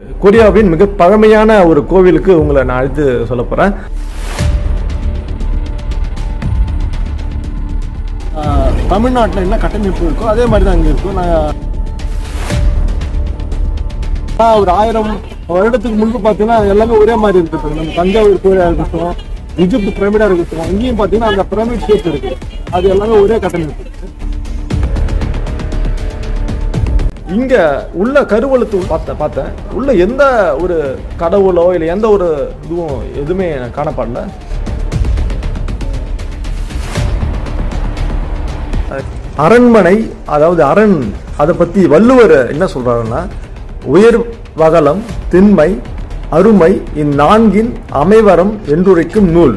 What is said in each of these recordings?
கொரியாவின் மிக பழமையான ஒரு கோவிலுக்கு உங்களை நான் அழைத்து சொல்ல போறேன். தமிழ்நாட்டில் என்ன கட்டமைப்பு இருக்கோ அதே மாதிரி தான் இங்கே இருக்கும். நான் ஒரு 1000 வருடத்துக்கு முன்பு பார்த்தீங்கன்னா எல்லாமே ஒரே மாதிரி இருக்குது. நம்ம தஞ்சாவூர் கோயிலாக இருக்கட்டும், இஜிப்ட் பிரமிடாக இருக்கட்டும், இங்கேயும் பார்த்தீங்கன்னா அந்த பிரமிட் ஷேப் இருக்கு. அது எல்லாமே ஒரே கட்டமைப்பு. இங்க உள்ள கருவழுத்து பார்த்தேன். உள்ள எந்த ஒரு கடவுளோ இல்லை எந்த ஒரு இதுவும் எதுவுமே காணப்படல. அரண்மனை, அதாவது அரண், அதை பத்தி வள்ளுவர் என்ன சொல்றாருன்னா, உயர் வகலம் திண்மை அருமை இந்நான்கின் அமைவரம் என்றுரைக்கும் நூல்.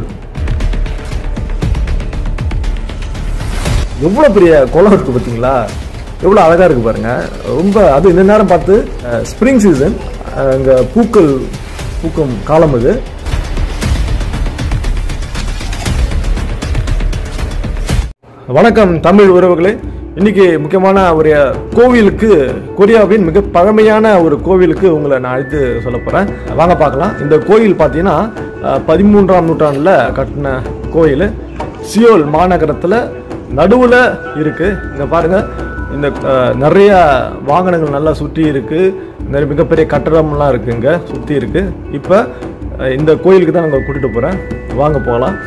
எவ்வளவு பெரிய குளம் இருக்கு பார்த்தீங்களா, எவ்வளவு அழகா இருக்கு பாருங்க. ரொம்ப அது இந்த நேரம் பார்த்து ஸ்ப்ரிங் சீசன், அங்க பூக்கும் காலம் இது. வணக்கம் தமிழ் உறவுகளே. இன்னைக்கு முக்கியமான ஒரு கோவிலுக்கு, கொரியாவின் மிக பழமையான ஒரு கோவிலுக்கு உங்களை நான் அழைத்து சொல்ல போறேன். வாங்க பார்க்கலாம். இந்த கோயில் பார்த்தீங்கன்னா 13ஆம் நூற்றாண்டுல கட்டின கோயில். சியோல் மாநகரத்துல நடுவுல இருக்கு. இங்க பாருங்க, இந்த நிறைய வாகனங்கள் நல்லா சுற்றி இருக்கு. நிறைய மிகப்பெரிய கட்டடம்லாம் இருக்கு, இங்க சுற்றி இருக்கு. இப்போ இந்த கோயிலுக்கு தான் நாங்கள் கூட்டிட்டு போறேன். வாங்க போகலாம்.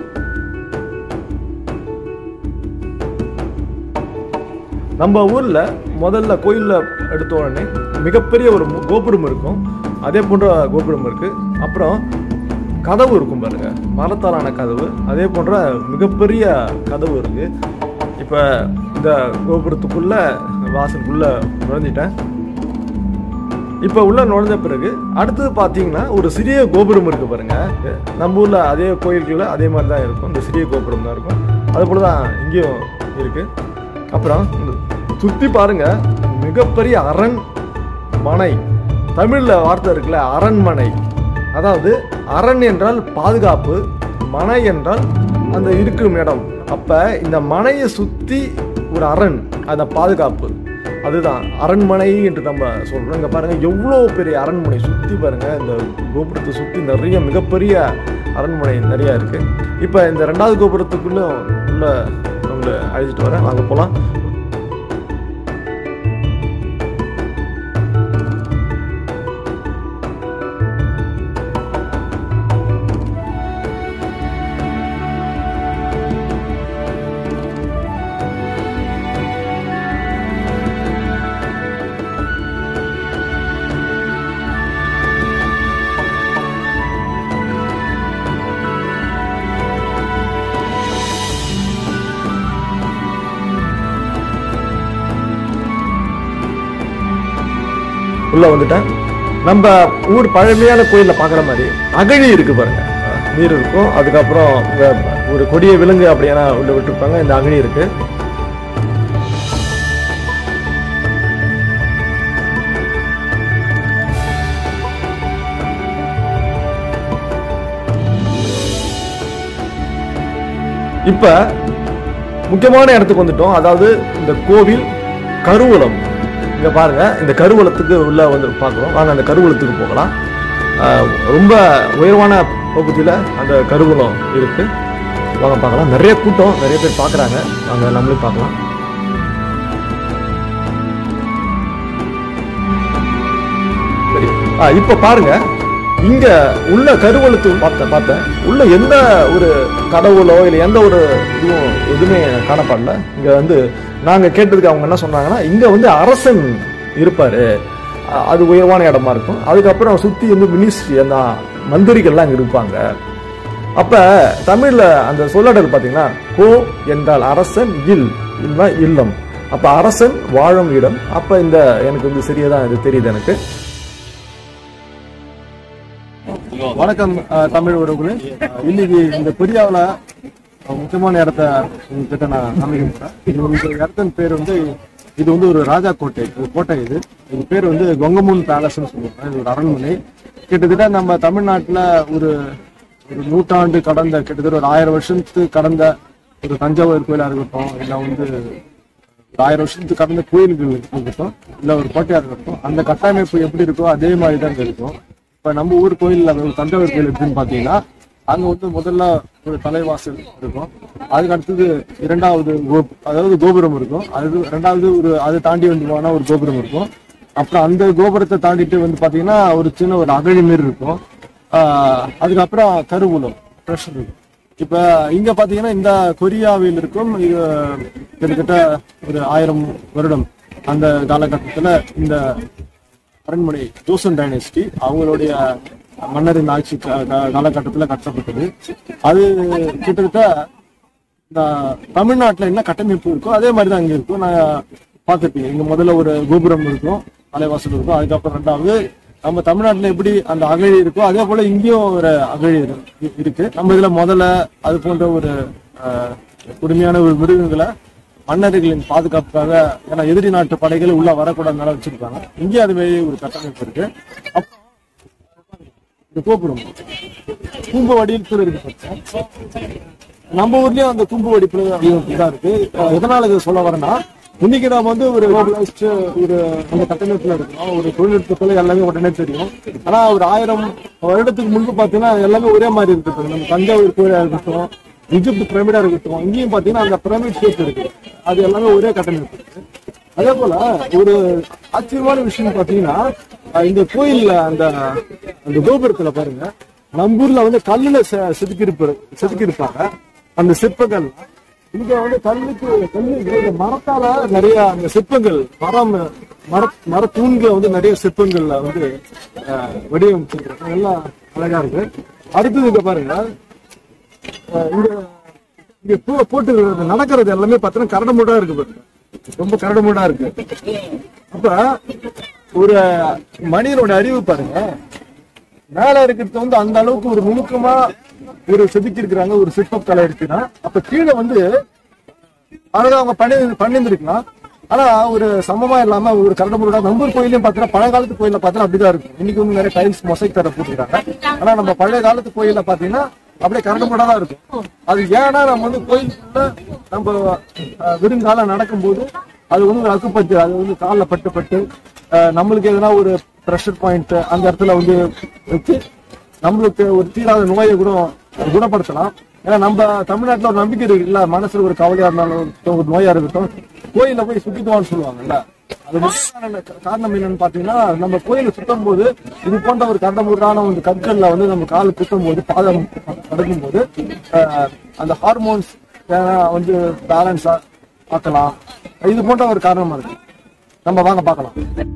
நம்ம ஊர்ல முதல்ல கோயில்ல எடுத்த உடனே மிகப்பெரிய ஒரு கோபுரம் இருக்கும். அதே போன்ற கோபுரம் இருக்கு. அப்புறம் கதவு இருக்கும் பாருங்க, மரத்தாலான கதவு. அதே போன்ற மிகப்பெரிய கதவு இருக்கு. இப்ப இந்த கோபுரத்துக்குள்ள வாசலுக்குள்ள நுழைஞ்சிட்டேன். இப்ப உள்ள நுழைஞ்ச பிறகு அடுத்தது பாத்தீங்கன்னா ஒரு சிறிய கோபுரம் இருக்கு பாருங்க. நம்ம ஊர்ல அதே கோயில்கள்ல அதே மாதிரி தான் இருக்கும். இந்த சிறிய கோபுரம் தான் இருக்கும். அது போலதான் இங்கேயும் இருக்கு. அப்புறம் சுத்தி பாருங்க, மிகப்பெரிய அரண்மனை. தமிழ்ல வார்த்தை இருக்குல்ல, அரண்மனை. அதாவது அரண் என்றால் பாதுகாப்பு, மனை என்றால் அந்த இருக்கும் இடம். அப்ப இந்த மனையை சுத்தி ஒரு அரண், அந்த பாதுகாப்பு, அதுதான் அரண்மனை என்று நம்ம சொல்றோம். இங்க பாருங்க எவ்வளவு பெரிய அரண்மனை சுத்தி பாருங்க. இந்த கோபுரத்தை சுத்தி நிறைய மிகப்பெரிய அரண்மனை நிறைய இருக்கு. இப்ப இந்த 2வது கோபுரத்துக்குள்ள உள்ள உங்களை அழைச்சிட்டு வரேன். வாங்க போலாம். உள்ள வந்துட்டேன். நம்ம ஊர் பழமையான கோயில்ல பாக்குற மாதிரி அகழி இருக்கு பாருங்க, நீர் இருக்கும். அதுக்கப்புறம் ஒரு கொடிய விலங்கு அப்படியான உள்ள விட்டுருப்பாங்க. இந்த அகழி இருக்கு. இப்ப முக்கியமான இடத்துக்கு வந்துட்டோம். அதாவது இந்த கோவில் கருவூலம். இங்க பாருங்க, இந்த கருவூலத்துக்கு உள்ள வந்து பார்க்குறோம். வாங்க அந்த கருவூலத்துக்கு போகலாம். ரொம்ப உயர்வான பகுதியில் அந்த கருவூலம் இருக்கு. வாங்க பார்க்கலாம். நிறைய கூட்டம், நிறைய பேர் பார்க்குறாங்க. வாங்க நம்மளும் பார்க்கலாம். சரி, இப்ப பாருங்க, இங்க உள்ள கருவூலத்து பார்த்தேன். உள்ள எந்த ஒரு கடவுளோ இல்லை எந்த ஒரு இதுவும் எதுவுமே காணப்படல. இங்க வந்து நாங்க கேட்டதுக்கு அவங்க என்ன சொன்னாங்கன்னா, இங்க வந்து அரசன் இருப்பாரு, அது உயர்வான இடமா இருக்கும். அதுக்கப்புறம் சுத்தி வந்து மினிஸ்ட்ரி, அந்த மந்திரிகள்லாம் இங்க இருப்பாங்க. அப்ப தமிழ்ல அந்த சொல்லடல் பாத்தீங்கன்னா, கோ என்றால் அரசன், இல் இல்லம். அப்ப அரசன் வாழும் இடம். அப்ப இந்த எனக்கு வந்து சரியாதான் இது தெரியுது எனக்கு. வணக்கம் தமிழ் உறவுகளே. இன்னைக்கு இந்த கொரியாவில் முக்கியமான இடத்த உங்ககிட்ட நான் காமிக்கிறேன். இந்த இடத்தின் பேர் வந்து, இது வந்து ஒரு ராஜா கோட்டை, கோட்டை. இது பேர் வந்து கொங்கமுன் பேலஸ்ன்னு சொல்லுவாங்க. இது ஒரு அரண்மனை. கிட்டத்தட்ட நம்ம தமிழ்நாட்டில் ஒரு நூற்றாண்டு கடந்த, கிட்டத்தட்ட ஒரு 1000 வருஷத்துக்கு கடந்த ஒரு தஞ்சாவூர் கோயிலாக இருக்கட்டும், இல்லை வந்து 1000 வருஷத்துக்கு கடந்த கோயில்கள் இருக்கட்டும், இல்ல ஒரு கோட்டையா இருக்கட்டும், அந்த கட்டமைப்பு எப்படி இருக்கோ அதே மாதிரி தான் இருக்கும். இப்ப நம்ம ஊர் கோயில்ல தஞ்சாவூர் கோயில் எப்படின்னு பாத்தீங்கன்னா, அங்க வந்து முதல்ல ஒரு தலைவாசல் இருக்கும், அதுக்கு அடுத்தது இரண்டாவது அதாவது கோபுரம் இருக்கும், அது ரெண்டாவது ஒரு அதை தாண்டி வந்து போனா ஒரு கோபுரம் இருக்கும். அப்புறம் அந்த கோபுரத்தை தாண்டிட்டு வந்து பாத்தீங்கன்னா ஒரு சின்ன ஒரு அகழி மாரி இருக்கும். அதுக்கப்புறம் கருவூலம் ட்ரெஷர் இருக்கும். இப்ப இங்க பாத்தீங்கன்னா இந்த கொரியாவில் இருக்கும், இது கிட்டத்தட்ட ஒரு 1000 வருடம் அந்த காலகட்டத்துல இந்த அரண்மனை ஜோசன் டைனஸ்டி அவங்களுடைய மன்னரின் ஆட்சி காலகட்டத்துல கட்டப்பட்டது. அது கிட்டத்தட்ட இந்த தமிழ்நாட்டுல என்ன கட்டமைப்பு இருக்கோ அதே மாதிரிதான் இங்க இருக்கும். நான் பார்த்துருப்பீங்க, இங்க முதல்ல ஒரு கோபுரம் இருக்கும், தலைவாசல் இருக்கும், அதுக்கப்புறம் ரெண்டாவது நம்ம தமிழ்நாட்டுல எப்படி அந்த அகழி இருக்கோ அதே போல இங்கேயும் ஒரு அகழி இருக்கு. நம்ம இதுல முதல்ல அது போன்ற ஒரு கொடுமையான ஒரு மிருகங்களை மன்னர்களின் பாதுகாப்புக்காக, ஏன்னா எதிரி நாட்டு படைகள் உள்ள வரக்கூடாதுனால வச்சிருக்காங்க. இங்கே அது மாதிரி ஒரு கட்டமைப்பு இருக்கு. இந்த கோபுரம் கூம்பு வடிவத்தில் இருக்கு. நம்ம ஊர்லயும் அந்த கூம்பு வடிப்புல தான் இருக்கு. எதனால இதை சொல்ல வரேன்னா, இன்னைக்கு நாம வந்து ஒரு ஒரு அந்த கட்டமைப்புல இருக்கோம், ஒரு தொழில்நுட்பத்துல எல்லாமே உடனே தெரியும். ஆனா ஒரு 1000 வருடத்துக்கு முன்பு பாத்தீங்கன்னா எல்லாமே ஒரே மாதிரி இருக்கு. நம்ம தஞ்சாவூர் கோயிலா இருக்கட்டும், இஜிப்ட் பிரமிடா இருக்கட்டும், இங்கேயும் பாத்தீங்கன்னா அந்த பிரமிட் ஷேப் இருக்கு, அது எல்லாமே ஒரே கட்டமைப்பு இருக்கு. அதே போல ஒரு ஆச்சரியமான விஷயம் பாத்தீங்கன்னா, இந்த கோயில்ல அந்த கோபுரத்துல பாருங்க, நம்ம ஊர்ல வந்து கல்லுல செதுக்கி இருப்பாங்க அந்த சிற்பங்கள். இங்க வந்து கல்லு மரத்தால நிறைய அந்த சிற்பங்கள், மர தூண்களை வந்து நிறைய சிற்பங்கள்ல வந்து வடிவமைச்சிருக்காங்க. எல்லாம் அழகா இருக்கு. அடுத்தது இங்க பாருங்க, இங்க போட்டு நடக்கிறது எல்லாமே பார்த்தீங்கன்னா கரடுமுரடா இருக்கு பாருங்க, ரொம்ப கரடுமுரடா இருக்கு. அப்ப ஒரு மனிதனோட அறிவு பாருங்க, மேல இருக்கிறது வந்து அந்த அளவுக்கு ஒரு நுணுக்கமா ஒரு செதுக்கி இருக்கிறாங்க, ஒரு சிற்பக்கலை இருக்குன்னா, அப்ப கீழே வந்து அழகா அவங்க பண்ணிருக்கலாம். ஆனா ஒரு சமமா இல்லாம ஒரு கரடுமுரடா. நம்பூர் கோயிலையும் பாத்தீங்கன்னா பழைய காலத்து கோயில பாத்தீங்கன்னா அப்படிதான் இருக்கும். இன்னைக்கு வந்து நிறைய டைல்ஸ் மொசைக் தர போட்டுருக்காங்க. ஆனா நம்ம பழைய காலத்து கோயில பாத்தீங்கன்னா அப்படியே கரடுமுரடா தான் இருக்கும். அது ஏன்னா நம்ம வந்து கோயிலுக்குள்ள நம்ம விருங்காலம் நடக்கும்போது அது வந்து ஒரு அக்குப்பட்டு, அது வந்து காலில் பட்டு நம்மளுக்கு எதனா ஒரு ப்ரெஷர் பாயிண்ட் அந்த இடத்துல வந்து வச்சு நம்மளுக்கு ஒரு தீராத நோயை கூட குணப்படுத்தலாம். ஏன்னா நம்ம தமிழ்நாட்டுல ஒரு நம்பிக்கை இருக்கு இல்ல, மனசுல ஒரு கவலையா இருந்தாலும் ஒரு நோயா இருக்கட்டும், கோயில போய் சுத்திட்டுவான்னு சொல்லுவாங்கல்ல. அது காரணம் என்னன்னு பாத்தீங்கன்னா, நம்ம கோயிலை சுத்தும் போது இது போன்ற ஒரு கரடுமுரடான ஒரு கற்கள்ல வந்து நம்ம கால் குத்தும் போது, பாதம் நடக்கும் போது அந்த ஹார்மோன்ஸ் வந்து பேலன்ஸா பார்க்கலாம். இது போன்ற ஒரு காரணமா இருக்கு. நம்ம வாங்க பார்க்கலாம்.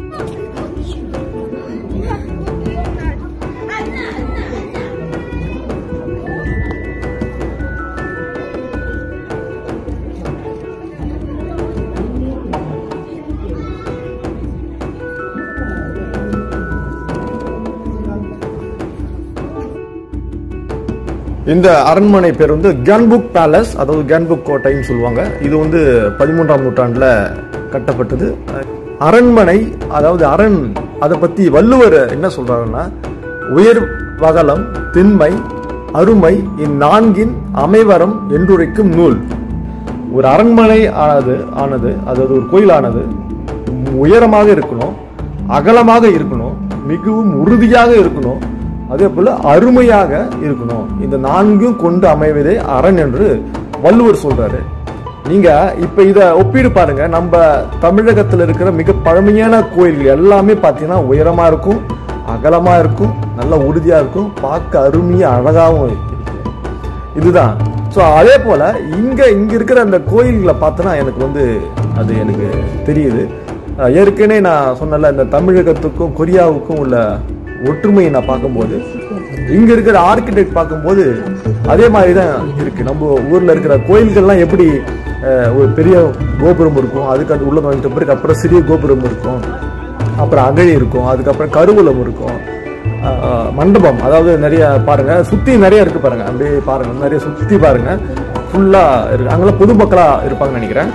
இந்த அரண்மனை பேர் வந்து கேன்புக் பேலஸ், அதாவது கேன்புக் கோட்டைன்னு சொல்லுவாங்க. இது வந்து 13ஆம் நூற்றாண்டுல கட்டப்பட்டது. அரண்மனை அதாவது அரண், அதை பத்தி வள்ளுவர் என்ன சொல்றாருன்னா, உயர் வகலம் திண்மை அருமை இந்நான்கின் அமைவரம் என்றுரைக்கும் நூல். ஒரு அரண்மனை ஆனது அதாவது ஒரு கோயிலானது உயரமாக இருக்கணும், அகலமாக இருக்கணும், மிகவும் உறுதியாக இருக்கணும், அதே போல அருமையாக இருக்கணும். இந்த 4ம் கொண்டு அமைவதே அரண் என்று வள்ளுவர் சொல்றாரு. நீங்க இப்ப இத ஒப்பிடு பாருங்க. நம்ம தமிழகத்துல இருக்கிற மிக பழமையான கோயில்கள் எல்லாமே பாத்தீங்கன்னா உயரமா இருக்கும், அகலமா இருக்கும், நல்ல உறுதியா இருக்கும், பார்க்க அருமையா அழகாவும் இருக்கும். இதுதான். ஸோ அதே போல இங்க இருக்கிற அந்த கோயில்களை பார்த்தோன்னா எனக்கு வந்து அது எனக்கு தெரியுது. ஏற்கனவே நான் சொன்னல, இந்த தமிழகத்துக்கும் கொரியாவுக்கும் உள்ள ஒற்றுமையை நான் பார்க்கும்போது, இங்க இருக்கிற ஆர்கிடெக்ட் பார்க்கும்போது அதே மாதிரி தான் இருக்கு. நம்ம ஊர்ல இருக்கிற கோயில்கள்லாம் எப்படி ஒரு பெரிய கோபுரம் இருக்கும், அதுக்கு அது உள்ள வந்துட்ட பிறகு அப்புறம் சிறிய கோபுரம் இருக்கும், அப்புறம் அகழி இருக்கும், அதுக்கப்புறம் கருவூலம் இருக்கும், மண்டபம், அதாவது நிறைய பாருங்க சுத்தி நிறைய இருக்கு பாருங்க. அப்படியே பாருங்க, நிறைய சுத்தி பாருங்க, ஃபுல்லா இருக்கு. அங்கெல்லாம் பொதுமக்களா இருப்பாங்கன்னு நினைக்கிறேன்.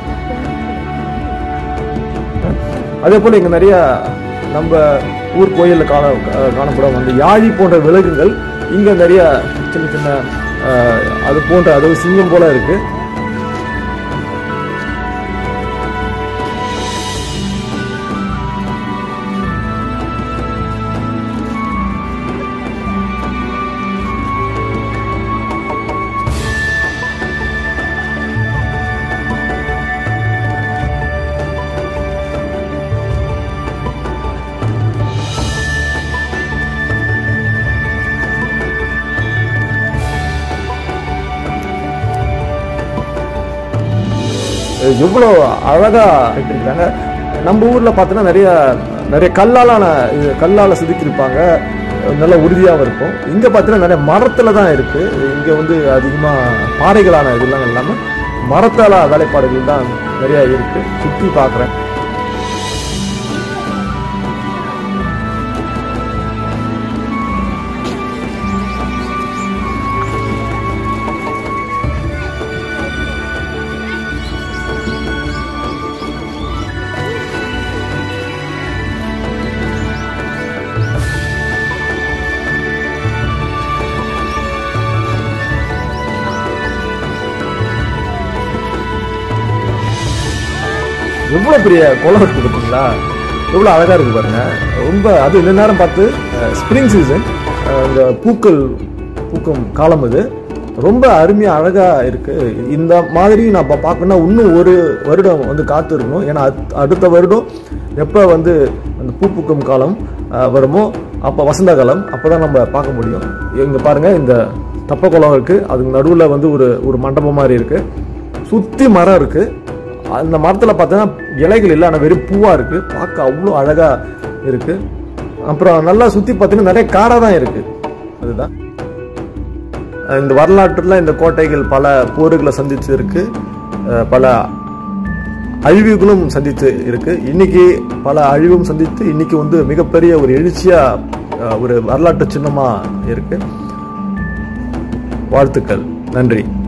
அதே போல இங்க நிறைய நம்ம ஊர் கோயில்ல காணப்படும் அந்த யாழி போன்ற விலங்குகள் இங்க நிறைய சின்ன சின்ன அது போன்ற, அதாவது சிங்கம் போல இருக்கு. எவ்வளோ அழகாக கட்டிருக்காங்க. நம்ம ஊரில் பார்த்தோன்னா நிறைய கல்லால் செதுக்கியிருப்பாங்க, நல்ல உறுதியாகவும் இருக்கும். இங்கே பார்த்தீங்கன்னா நிறைய மரத்தில் தான் இருக்குது. இங்கே வந்து அதிகமாக பாறைகளான இதெல்லாம் இல்லாமல் மரத்தால் வேலைப்பாடுகள் தான் நிறையா இருக்குது. சுற்றி பார்க்குறேன். எவ்வளோ பெரிய குளம் இருக்குது பார்த்தீங்களா, எவ்வளோ அழகாக இருக்குது பாருங்க. ரொம்ப அது இந்த நேரம் பார்த்து ஸ்ப்ரிங் சீசன், இந்த பூக்கும் காலம் இது. ரொம்ப அருமையாக அழகாக இருக்குது. இந்த மாதிரி நான் பார்க்கணுன்னா இன்னும் ஒரு வருடம் வந்து காத்து இருக்கணும். ஏன்னா அடுத்த வருடம் எப்போ வந்து அந்த பூக்கும் காலம் வருமோ அப்போ வசந்த காலம், அப்போ தான் நம்ம பார்க்க முடியும். இங்கே பாருங்கள், இந்த தப்ப குளம் இருக்குது. அதுக்கு நடுவில் வந்து ஒரு மண்டபம் மாதிரி இருக்குது. சுற்றி மரம் இருக்குது. அந்த மரத்தில் பார்த்தீங்கன்னா இலைகள் இல்லை, ஆனால் வெறும் பூவாக இருக்குது. பார்க்க அவ்வளோ அழகாக இருக்குது. அப்புறம் நல்லா சுற்றி பார்த்தீங்கன்னா நிறைய காடாக தான் இருக்குது. அதுதான் இந்த வரலாற்றில் இந்த கோட்டைகள் பல போர்களை சந்தித்து இருக்கு, பல அழிவுகளும் சந்தித்து இருக்கு. இன்னைக்கு பல அழிவும் சந்தித்து இன்னைக்கு வந்து மிகப்பெரிய ஒரு எழுச்சியாக ஒரு வரலாற்று சின்னமாக இருக்கு. வாழ்த்துக்கள். நன்றி.